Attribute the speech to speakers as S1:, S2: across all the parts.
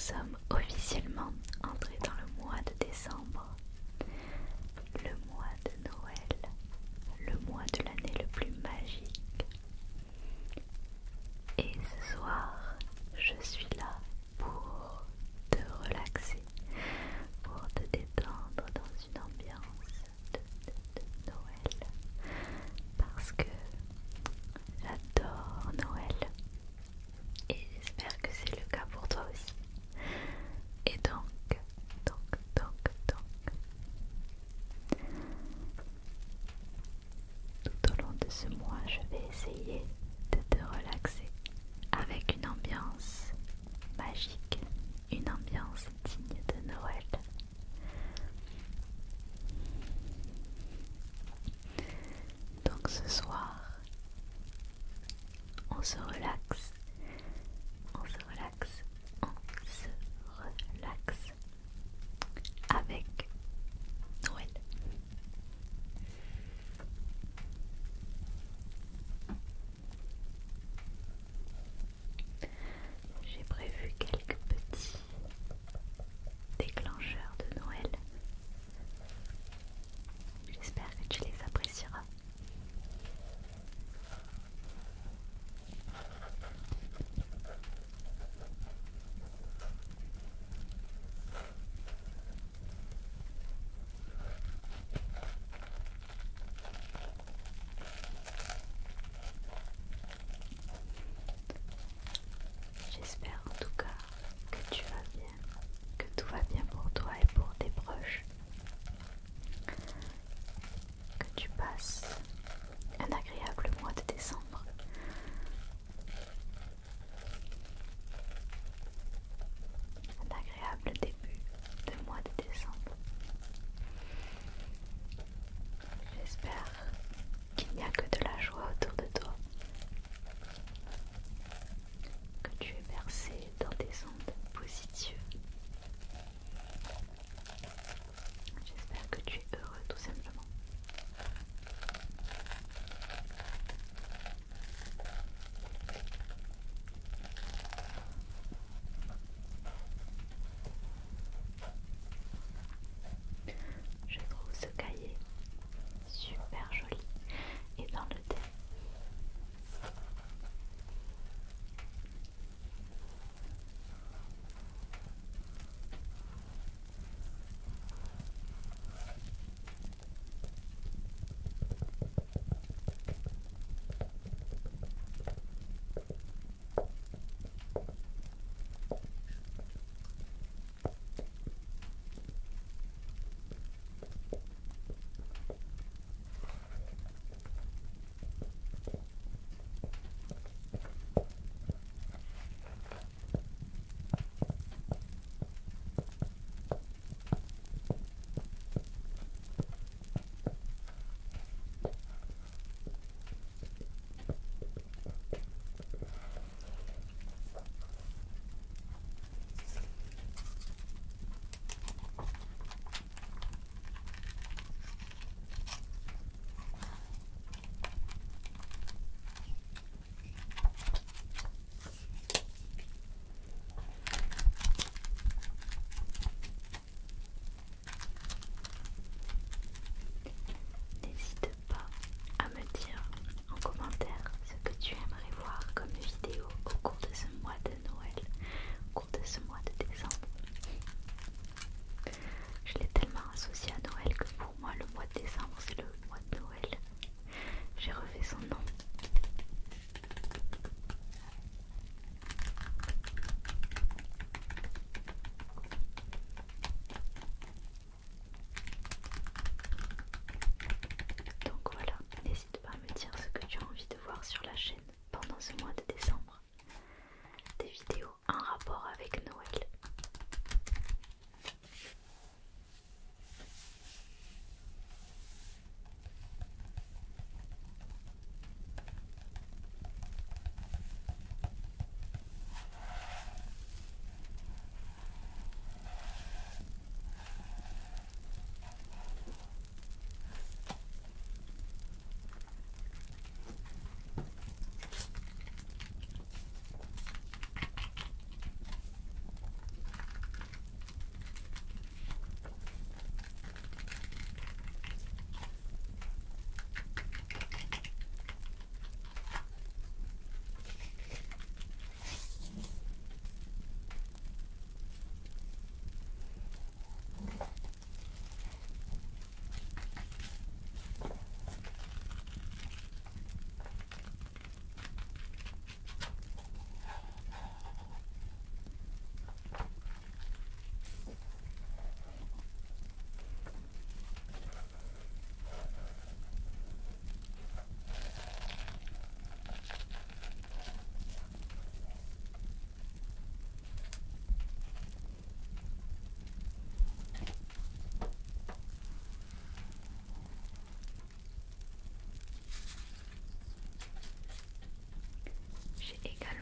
S1: sommes officiellement entrés dans le mois de décembre, le mois de Noël, le mois de l'année le plus magique. Et ce soir, je suis là pour te relaxer, pour te détendre dans une ambiance de Noël, parce que j'adore Noël et j'espère que c'est le cas pour toi aussi. Et donc,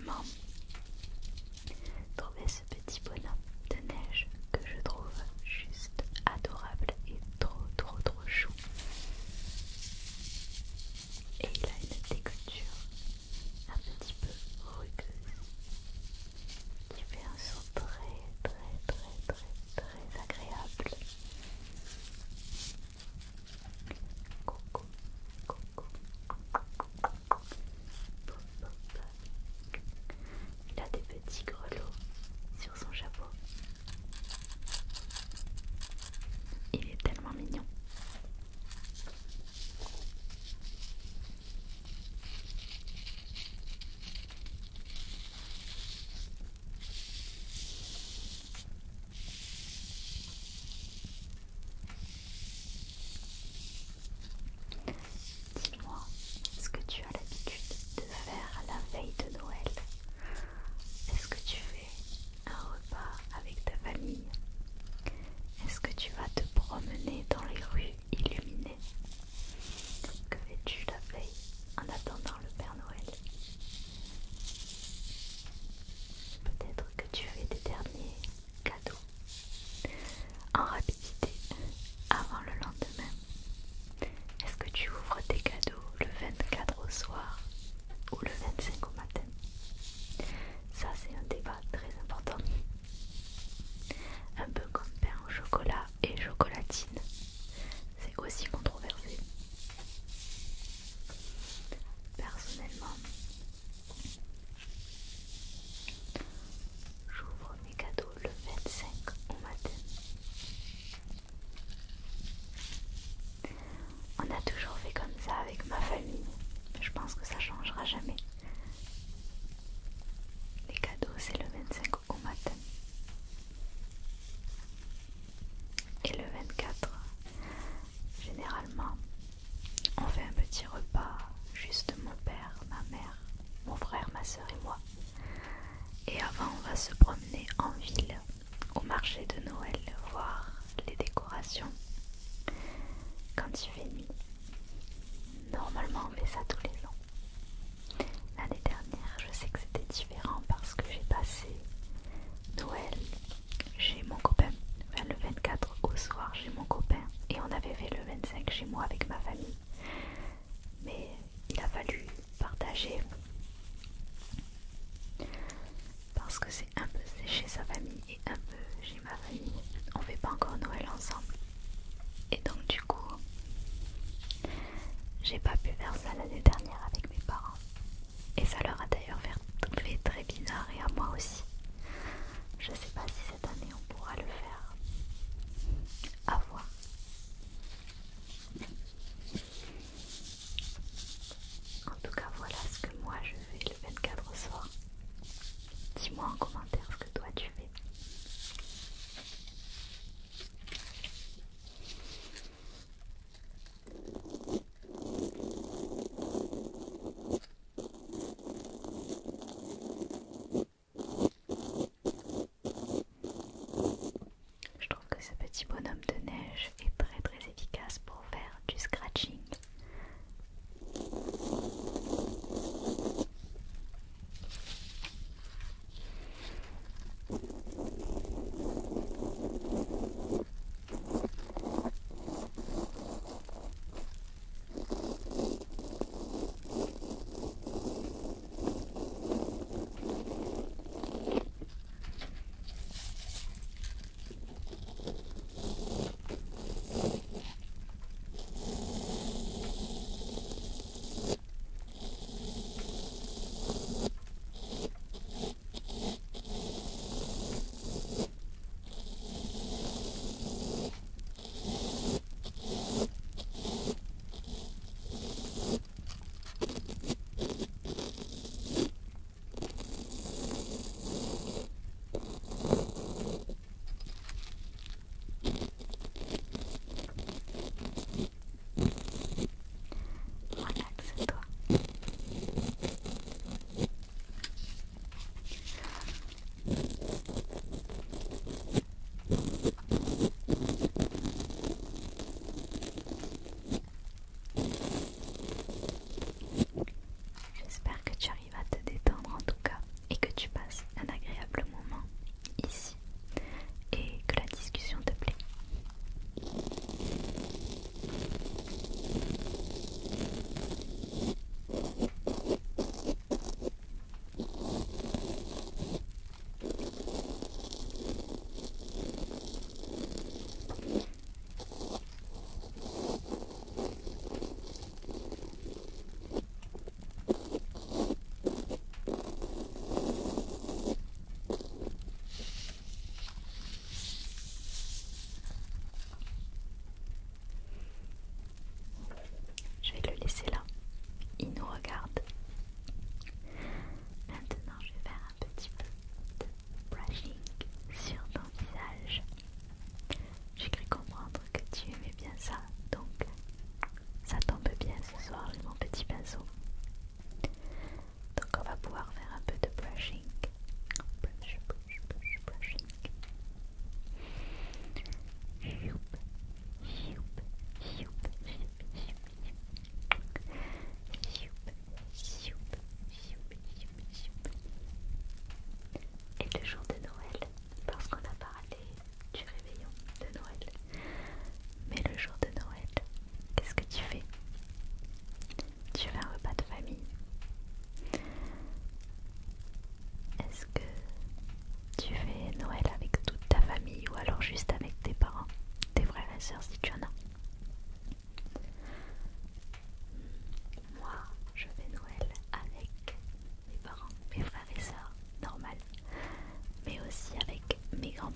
S1: également trouvé ce petit bonhomme de neige que je trouve juste adorable et trop chou. Et il a une texture un petit peu rugueuse qui fait un son très agréable. Coucou, coucou. Il a des petits grelots sur son chapeau. Il est tellement mignon. Dis-moi ce que tu as l'habitude de faire la veille de Noël. Est-ce que tu fais un repas avec ta famille? Est-ce que tu vas te promener dans les rues illuminées? Que fais-tu la veille en attendant le Père Noël? Peut-être que tu fais des derniers cadeaux en rapidité avant le lendemain. Est-ce que tu ouvres tes cadeaux le 24 au soir ou le 25 au matin? Ça, c'est un débat très important. Un peu comme pain au chocolat et chocolatine. C'est aussi controversé. Personnellement, j'ouvre mes cadeaux le 25 au matin. On a toujours fait comme ça avec ma famille. Je pense que ça changera jamais. Les cadeaux, c'est le 25 au matin. Et le 24, généralement, on fait un petit repas, juste mon père, ma mère, mon frère, ma soeur et moi. Et avant, on va se promener en ville, au marché de Noël, voir les décorations quand il fait nuit. Normalement, on fait ça tous les ans. L'année dernière, je sais que c'était différent parce que j'ai passé Noël chez mon copain. Enfin, le 24 au soir chez mon copain. Et on avait fait le 25 chez moi avec ma famille. Mais il a fallu partager parce que c'est un peu chez sa famille et un peu chez ma famille. On fait pas encore Noël ensemble. Et donc du coup, j'ai pas pu faire ça l'année dernière avec mes parents. Et ça leur a d'ailleurs fait très bizarre et à moi aussi. Je sais pas si cette année on pourra le faire. À voir. En tout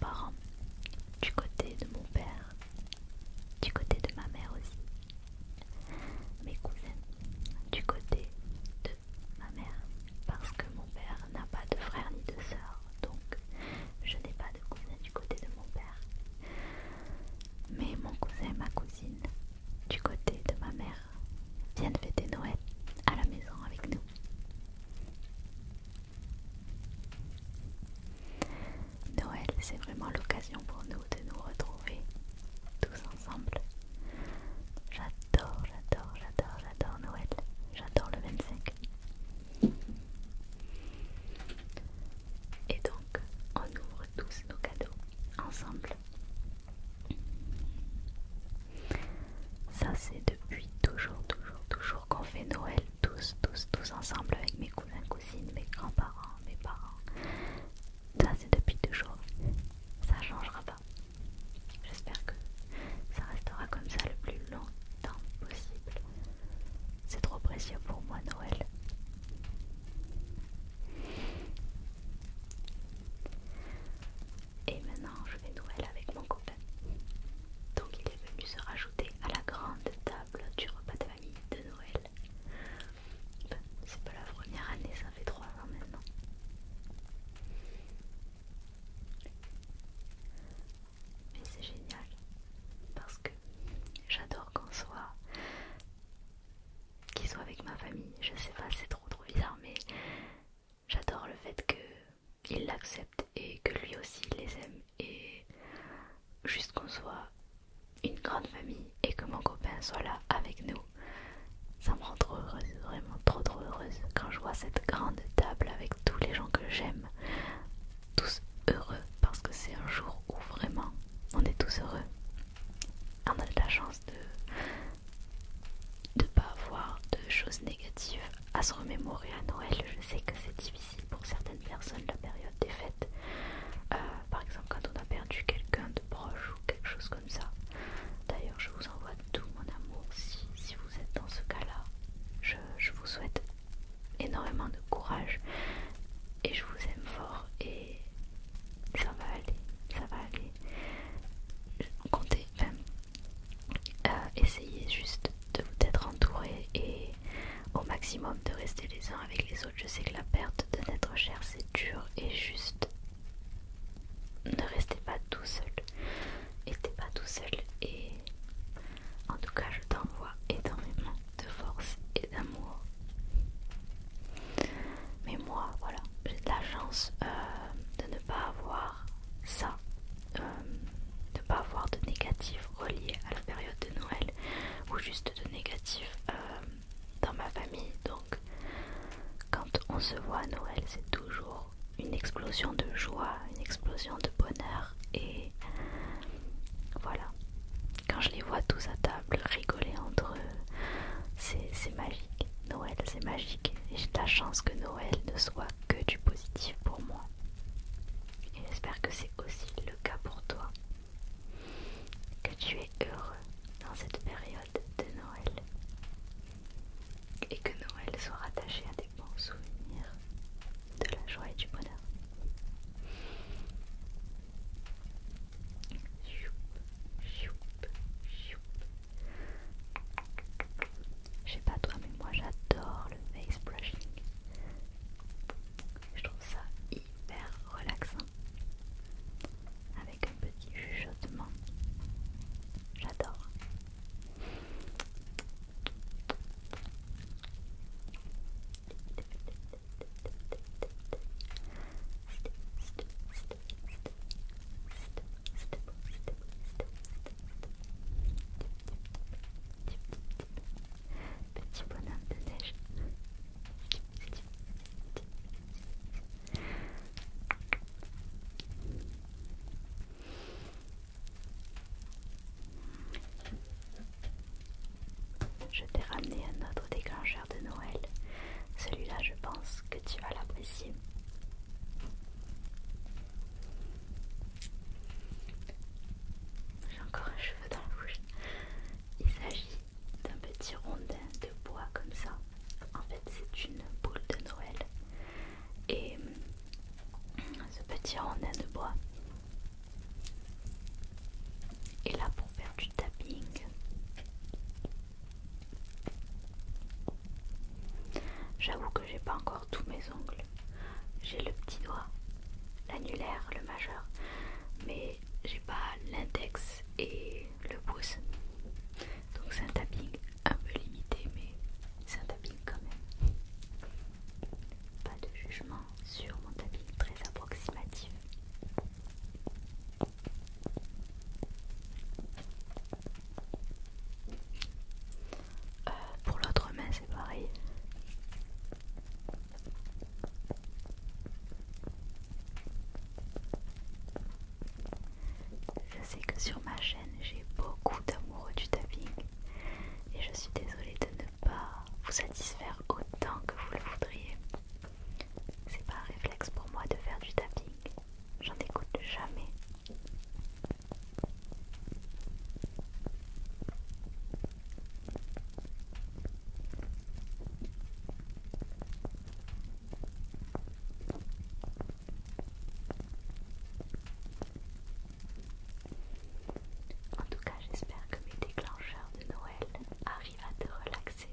S1: grands-parents, du côté de mon père, du côté de ma mère aussi, mes cousins, du côté de ma mère, parce que mon père n'a pas de frère ni de sœur, donc je n'ai pas de cousin du côté de mon père. Mais mon cousin et ma cousine, du côté de ma mère, viennent fêter Noël à la maison avec nous. Noël, c'est vraiment l'occasion pour nous de nous retrouver tous ensemble. J'adore Noël. J'adore le 25. Et donc, on ouvre tous nos cadeaux ensemble. Ça, c'est depuis toujours qu'on fait Noël tous ensemble avec mes cousins, cousines, mes grands-parents, mes parents. Ça, c'est depuis toujours. Ça changera pas. J'espère que ça restera comme ça le plus longtemps possible. C'est trop précieux pour moi, Noël. Et maintenant, je vais Noël avec mon copain. Donc il est venu se rajouter à la grande table du repas de famille de Noël. Ben, c'est pas la première année, ça fait 3 ans maintenant. Mais c'est génial parce que j'adore qu'il soit avec ma famille. Je sais pas, c'est trop bizarre, mais j'adore le fait qu'il l'accepte et que lui aussi les aime, et juste qu'on soit une grande famille et que mon copain soit là avec nous. Ça me rend trop heureuse, vraiment trop heureuse quand je vois cette grande table avec tous les gens que j'aime, tous heureux, parce que c'est un jour où vraiment on est tous heureux. On a de la chance de ne pas avoir de choses négatives à se remémorer à Noël. Je sais que c'est difficile pour certaines personnes la période des fêtes, par exemple quand on a perdu quelqu'un de proche ou quelque chose comme ça. D'ailleurs, je vous envoie tout mon amour si vous êtes dans ce cas-là. Je vous souhaite énormément de courage et je vous aime J'avoue que j'ai pas encore tous mes ongles. J'ai le petit doigt, l'annulaire, le majeur, mais j'ai pas l'index et le pouce. Donc c'est un tapping un peu limité, mais c'est un tapping quand même. Pas de jugement sur mon tapping très approximatif. Pour l'autre main c'est pareil. Je sais que sur ma chaîne j'ai beaucoup d'amoureux du tapping et je suis désolée de ne pas vous satisfaire autant que vous le voudriez. C'est pas un réflexe pour moi de faire du tapping, j'en écoute jamais. En tout cas, j'espère que mes déclencheurs de Noël arrivent à te relaxer.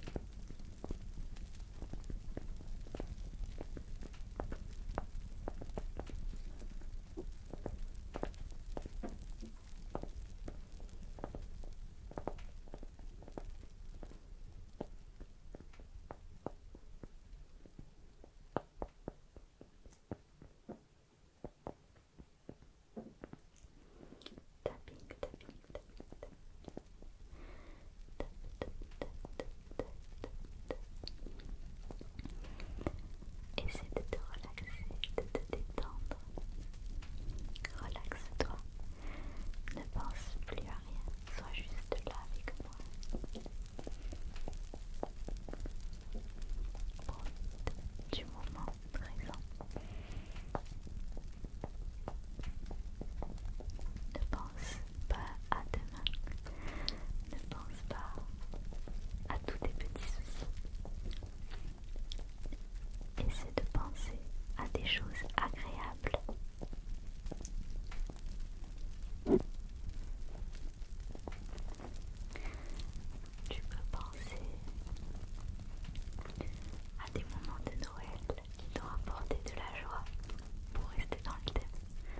S1: Tapping, tapping, tapping, essaie de te relaxer, de te détendre. Relaxe-toi. Ne pense plus à rien. Sois juste là avec moi. Profite du moment présent. Ne pense pas à demain. Ne pense pas à tous tes petits soucis. Essaie de penser à des choses agréables. Tu peux penser à des moments de Noël qui t'ont apporté de la joie pour rester dans le thème.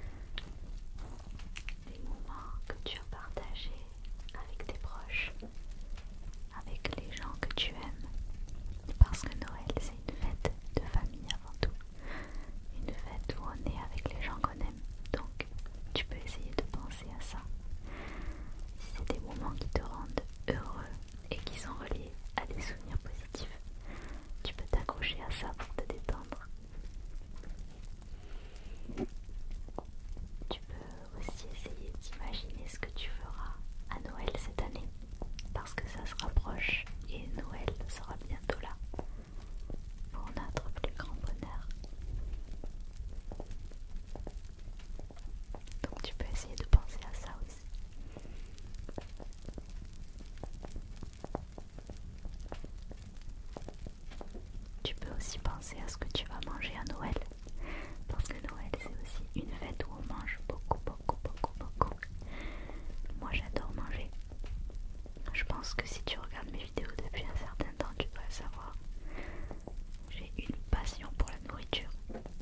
S1: Des moments que tu as partagés avec tes proches, avec les gens que tu aimes. Parce que Noël, c'est une fête de famille avant tout. Une fête où on est avec les gens qu'on aime. Donc, tu peux essayer de penser à ça. Si c'est des moments qui te rendent heureux et qui sont reliés à des souvenirs positifs, tu peux t'accrocher à ça pour te détendre. Tu peux aussi essayer d'imaginer ce que tu feras à Noël cette année, parce que ça se rapproche et Noël sera bientôt là pour notre plus grand bonheur. Donc tu peux essayer de penser à ça aussi. Tu peux aussi penser à ce que tu vas manger à Noël, parce que Noël c'est aussi une fête où on mange beaucoup, beaucoup, beaucoup, beaucoup. Moi j'adore manger. Je pense que si tu regardes mes vidéos depuis un certain temps, tu dois le savoir. J'ai une passion pour la nourriture.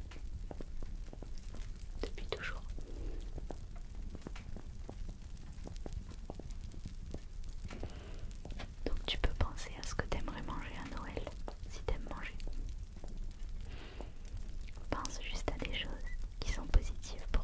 S1: Depuis toujours. Donc tu peux penser à ce que tu aimerais manger à Noël, si tu aimes manger. Pense juste à des choses qui sont positives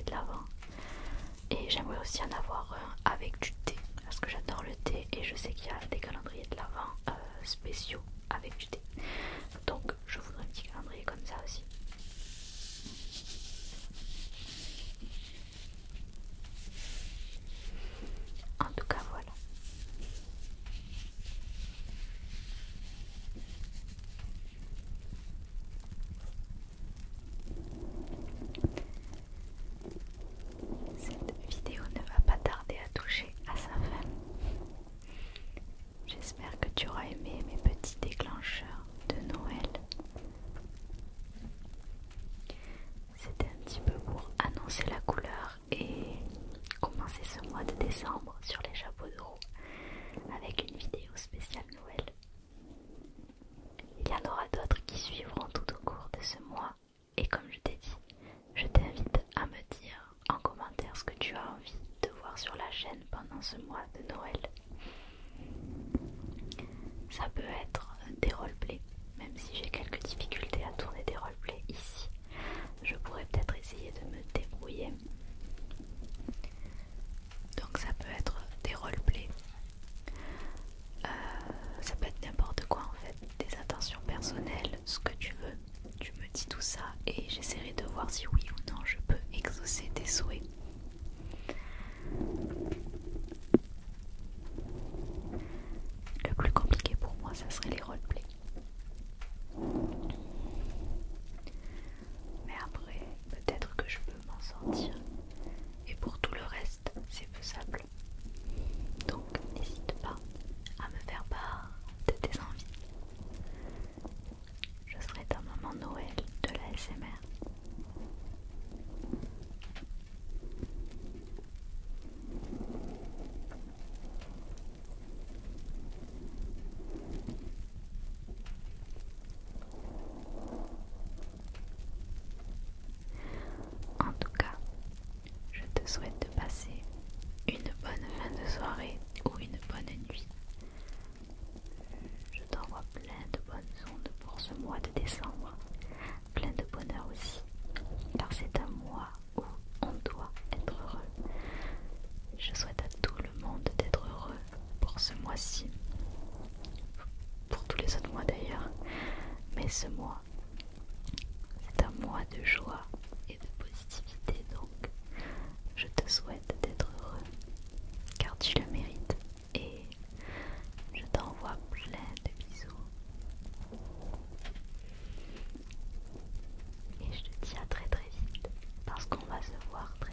S1: de lavande. Et j'aimerais aussi en avoir un avec du thé, parce que j'adore le thé et je sais qu'il y a des calendriers de l'Avent spéciaux avec du thé. Donc je voudrais un petit calendrier comme ça aussi. En tout cas voilà. Cette vidéo ne va pas tarder à toucher à sa fin. J'espère que tu auras aimé mes petits déclencheurs de Noël. C'était un petit peu pour annoncer la couleur et commencer ce mois de décembre sur les chapeaux de roue avec une vidéo spéciale Noël. Il y en aura d'autres qui suivront tout au cours de ce mois et comme je t'ai dit, je t'invite à me dire en commentaire ce que tu as envie de voir sur la chaîne pendant ce mois de Noël. Ça peut être des roleplays, même si j'ai quelques difficultés à tourner des roleplays ici. Je pourrais peut-être essayer de me débrouiller. Donc ça peut être des roleplays. Ça peut être n'importe quoi en fait, des attentions personnelles, ce que tu veux. Tu me dis tout ça et j'essaierai de voir si oui ou non je peux exaucer tes souhaits. Le plus compliqué pour moi, ça serait les roleplays. Mais après, peut-être que je peux m'en sortir. Et pour tout le reste, c'est faisable. Donc n'hésite pas à me faire part de tes envies. Je serai ta maman Noël de la SMR. En tout cas, je te souhaite de passer une bonne fin de soirée ou une bonne nuit. Je t'envoie plein de bonnes ondes pour ce mois de décembre, plein de bonheur aussi, car c'est un mois où on doit être heureux. Je souhaite à tout le monde d'être heureux pour ce mois-ci, pour tous les autres mois d'ailleurs, mais ce mois, c'est un mois de joie et de positivité, donc je te souhaite d'être heureux, car tu le mérites, et je t'envoie plein de bisous. Et je te dis à très très vite, parce qu'on va se voir